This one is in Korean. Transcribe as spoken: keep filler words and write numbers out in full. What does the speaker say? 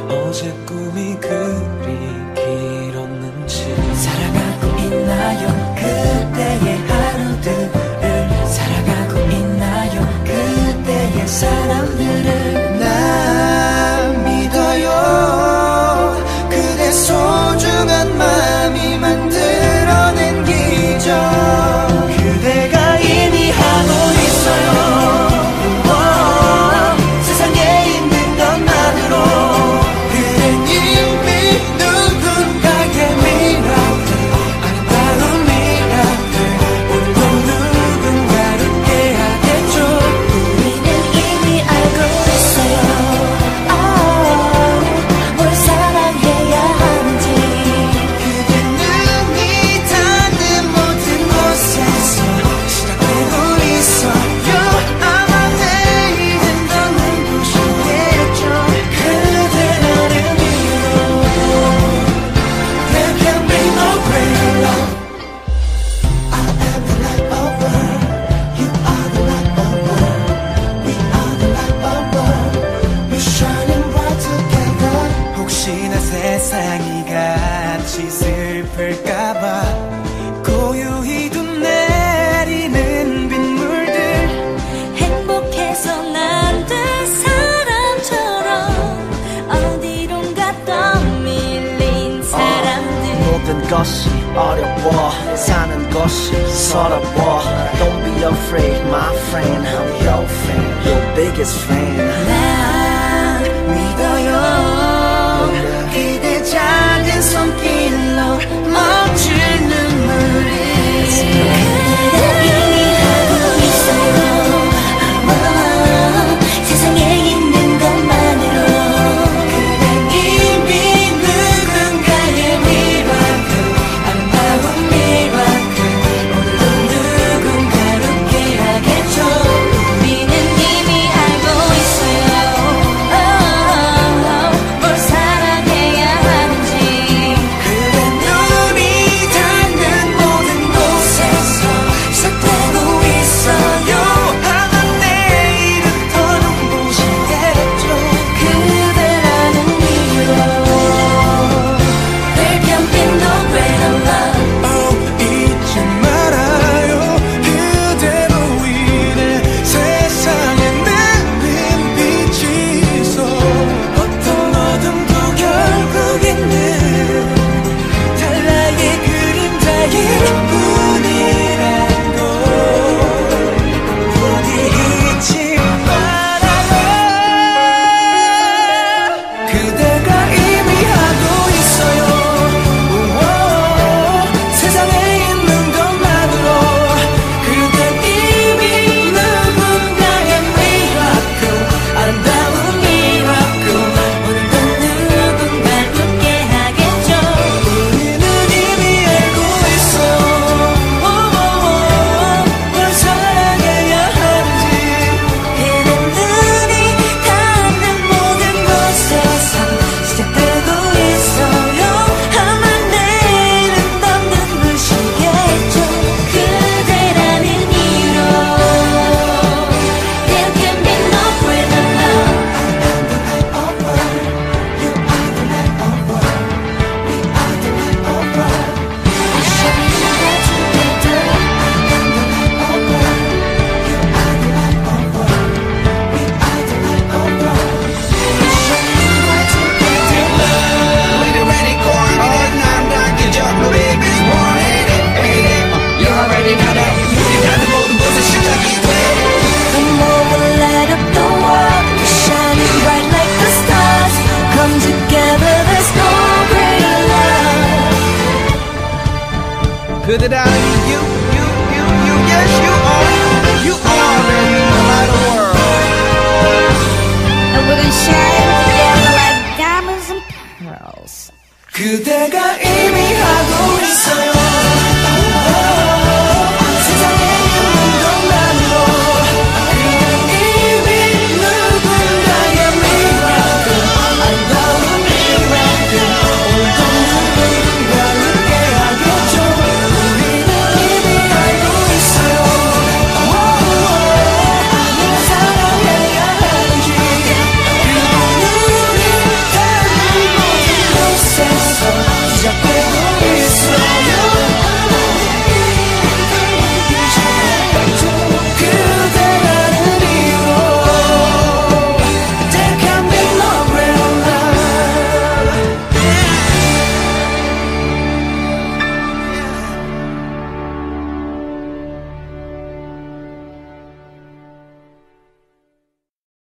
어제 꿈이 그리 길었는지 살아가고 있나요 그때의 하루들을 살아가고 있나요 그때의 사람들을 난 믿어요 그대 소중한 마음이 만들어낸 기적 그대가 이미 하고 있어요 세상이 같이 슬플까봐 고요히 도 내리는 빗물들 행복해선 안 될 사람처럼 어디론가 떠밀린 사람들 모든 것이 어려워 사는 것이 서러워 Don't be afraid my friend I'm your fan Your biggest fan 난 믿어요 그대 작은 손길로 멈출 눈물이 그대가 이미 하고 있어요 어, 세상에 있는 것만으로 그댄 이미 누군가의 미라클 아름다운 미라클 오늘도 누군가를 웃게 하겠죠 우리는 이미 알고 있어요 어, 뭘 사랑해야 하는지 그대 눈이 닿는 모든 곳에서 시작되고 있어요 아마 내일은 더 눈부시겠죠 그대라는 이유로 There can be no greater love oh, 잊지 말아요 그대로 인해 세상에 내린 빛이 있어 어떤 어둠도 결국에는 달라의 그림자일 뿐이란 걸 부디 잊지 말아요 그대가 이미 하고 있어요 우와, 세상에 있는 것만으로 그댄 이미 누군가의 미라클 아름다운 미라클 오늘도 누군가를 웃게 하겠죠 우리는 이미 알고 있어 뭘 사랑해야 하는지 그댄 눈이 닿는 모든 곳에서 시작되고 있어요 아마 내일은 더 눈부시겠죠 그대라는 이유로 There can be no greater love We shine bright together We shine bright together Come over, light up the world We're shining bright like the stars Come together, there's no greater love 그대라는 you, you, you, you, yes you are You are the light of the world And we're gonna shine together like diamonds and pearls 그대가 이미 하고 있어요